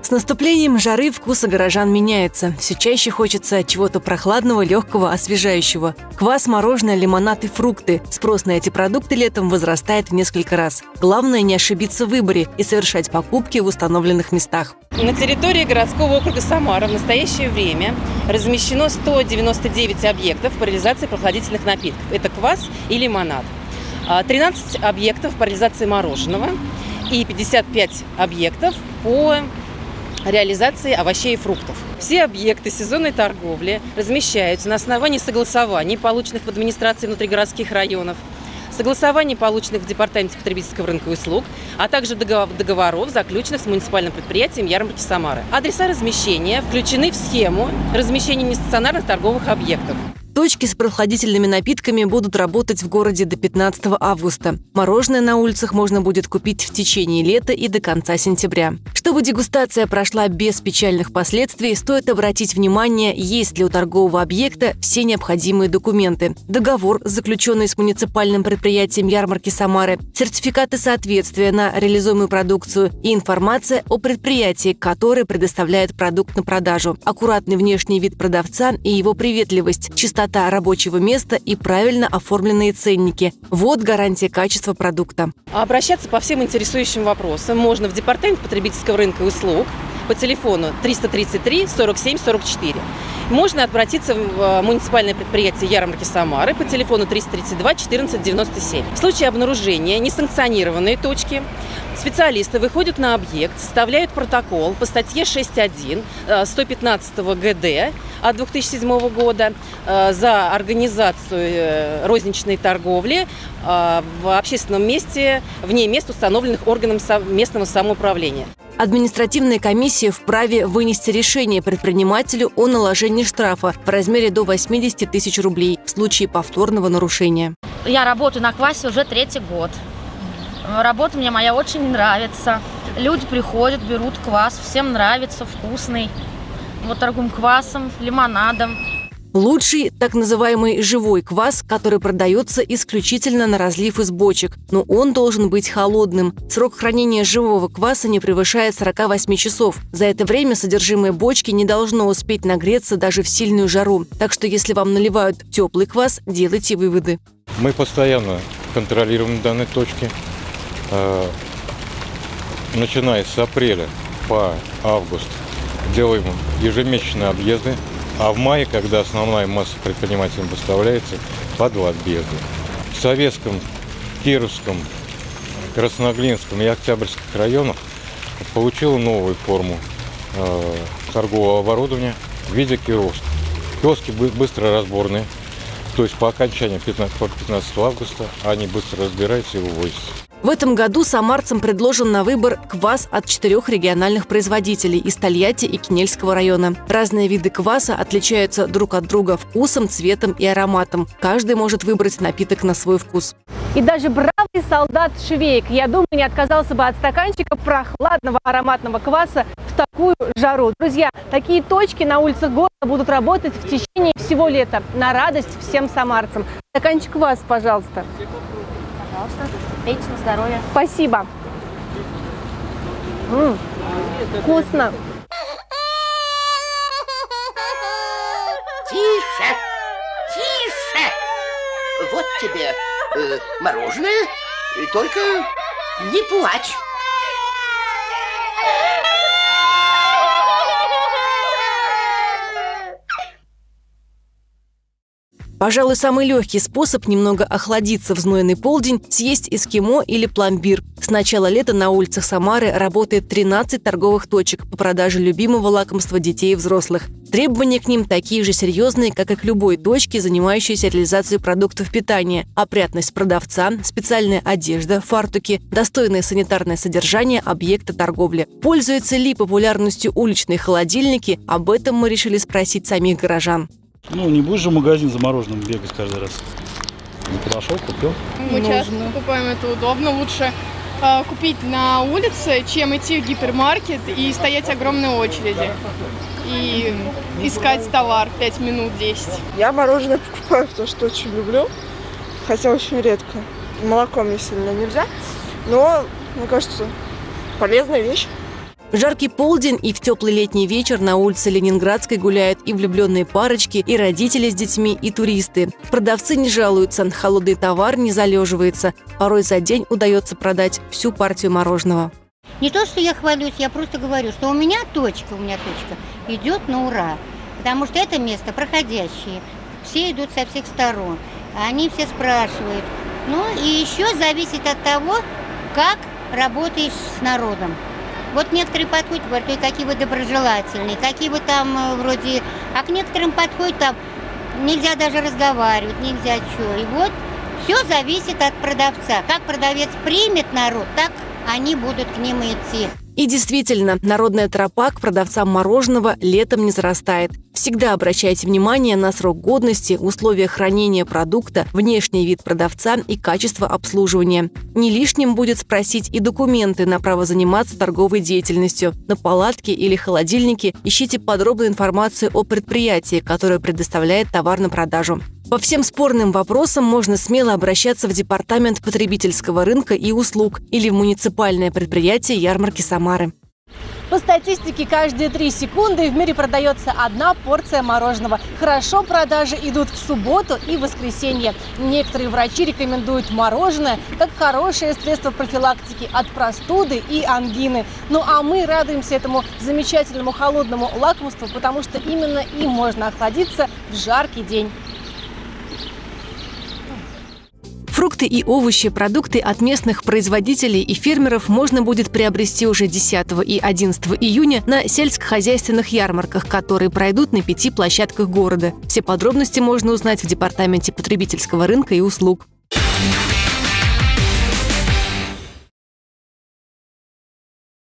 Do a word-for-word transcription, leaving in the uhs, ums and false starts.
С наступлением жары вкусы горожан меняются. Все чаще хочется чего-то прохладного, легкого, освежающего. Квас, мороженое, лимонад и фрукты. Спрос на эти продукты летом возрастает в несколько раз. Главное не ошибиться в выборе и совершать покупки в установленных местах. На территории городского округа Самара в настоящее время размещено сто девяносто девять объектов по реализации прохладительных напитков. Это квас и лимонад. тринадцать объектов по реализации мороженого и пятьдесят пять объектов по реализации овощей и фруктов. Все объекты сезонной торговли размещаются на основании согласований, полученных в администрации внутригородских районов, согласований, полученных в Департаменте потребительского рынка и услуг, а также договоров, заключенных с муниципальным предприятием ярмарки Самары. Адреса размещения включены в схему размещения нестационарных торговых объектов. Точки с прохладительными напитками будут работать в городе до пятнадцатого августа. Мороженое на улицах можно будет купить в течение лета и до конца сентября. Чтобы дегустация прошла без печальных последствий, стоит обратить внимание, есть ли у торгового объекта все необходимые документы. Договор, заключенный с муниципальным предприятием ярмарки Самары, сертификаты соответствия на реализуемую продукцию и информация о предприятии, которое предоставляет продукт на продажу, аккуратный внешний вид продавца и его приветливость, чистота рабочего места и правильно оформленные ценники. Вот гарантия качества продукта. Обращаться по всем интересующим вопросам можно в Департамент потребительского рынка и услуг по телефону триста тридцать три сорок семь сорок четыре. Можно обратиться в муниципальное предприятие ярмарки Самары по телефону триста тридцать два четырнадцать девяносто семь. В случае обнаружения несанкционированной точки специалисты выходят на объект, составляют протокол по статье шесть один сто пятнадцатого гэ дэ от две тысячи седьмого года за организацию розничной торговли в общественном месте, вне мест, установленных органом местного самоуправления. Административная комиссия вправе вынести решение предпринимателю о наложении штрафа в размере до восьмидесяти тысяч рублей в случае повторного нарушения. Я работаю на квасе уже третий год. Работа мне моя очень нравится. Люди приходят, берут квас, всем нравится, вкусный. Вот торгуем квасом, лимонадом. Лучший так называемый живой квас, который продается исключительно на разлив из бочек, но он должен быть холодным. Срок хранения живого кваса не превышает сорока восьми часов. За это время содержимое бочки не должно успеть нагреться даже в сильную жару. Так что если вам наливают теплый квас, делайте выводы. Мы постоянно контролируем данные точки. Начиная с апреля по август делаем ежемесячные объезды. А в мае, когда основная масса предпринимателей поставляется, по два объезда. В Советском, Кировском, Красноглинском и Октябрьских районах получила новую форму э, торгового оборудования в виде киосков. Киоски быстро разборные, то есть по окончании пятнадцатого августа они быстро разбираются и вывозятся. В этом году самарцам предложен на выбор квас от четырех региональных производителей из Тольятти и Кинельского района. Разные виды кваса отличаются друг от друга вкусом, цветом и ароматом. Каждый может выбрать напиток на свой вкус. И даже бравый солдат Швейк, я думаю, не отказался бы от стаканчика прохладного ароматного кваса в такую жару. Друзья, такие точки на улицах города будут работать в течение всего лета. На радость всем самарцам. Стаканчик кваса, пожалуйста. Пожалуйста, пейте на здоровье. Спасибо. М-м, вкусно. Тише, тише. Вот тебе э, мороженое, только не плачь. Пожалуй, самый легкий способ немного охладиться в знойный полдень – съесть эскимо или пломбир. С начала лета на улицах Самары работает тринадцать торговых точек по продаже любимого лакомства детей и взрослых. Требования к ним такие же серьезные, как и к любой точке, занимающейся реализацией продуктов питания. Опрятность продавца, специальная одежда, фартуки, достойное санитарное содержание объекта торговли. Пользуются ли популярностью уличные холодильники? Об этом мы решили спросить самих горожан. Ну, не будешь же в магазин за мороженым бегать каждый раз. Не подошел, купил. Мы часто покупаем, это удобно. Лучше э, купить на улице, чем идти в гипермаркет и стоять в огромной очереди. И искать товар пять минут, десять. Я мороженое покупаю, потому что очень люблю. Хотя очень редко. Молоко мне сильно нельзя. Но, мне кажется, полезная вещь. В жаркий полдень и в теплый летний вечер на улице Ленинградской гуляют и влюбленные парочки, и родители с детьми, и туристы. Продавцы не жалуются, холодный товар не залеживается. Порой за день удается продать всю партию мороженого. Не то, что я хвалюсь, я просто говорю, что у меня точка, у меня точка идет на ура. Потому что это место проходящее. Все идут со всех сторон. Они все спрашивают. Ну и еще зависит от того, как работаешь с народом. Вот некоторые подходят, говорят, ой, какие вы доброжелательные, какие вы там вроде... А к некоторым подходят, там нельзя даже разговаривать, нельзя что. И вот все зависит от продавца. Как продавец примет народ, так они будут к ним идти. И действительно, народная тропа к продавцам мороженого летом не зарастает. Всегда обращайте внимание на срок годности, условия хранения продукта, внешний вид продавца и качество обслуживания. Не лишним будет спросить и документы на право заниматься торговой деятельностью. На палатке или холодильнике ищите подробную информацию о предприятии, которое предоставляет товар на продажу. По всем спорным вопросам можно смело обращаться в Департамент потребительского рынка и услуг или в муниципальное предприятие ярмарки Самары. По статистике, каждые три секунды в мире продается одна порция мороженого. Хорошо продажи идут в субботу и воскресенье. Некоторые врачи рекомендуют мороженое как хорошее средство профилактики от простуды и ангины. Ну а мы радуемся этому замечательному холодному лакомству, потому что именно им можно охладиться в жаркий день. Фрукты и овощи, продукты от местных производителей и фермеров можно будет приобрести уже десятого и одиннадцатого июня на сельскохозяйственных ярмарках, которые пройдут на пяти площадках города. Все подробности можно узнать в Департаменте потребительского рынка и услуг.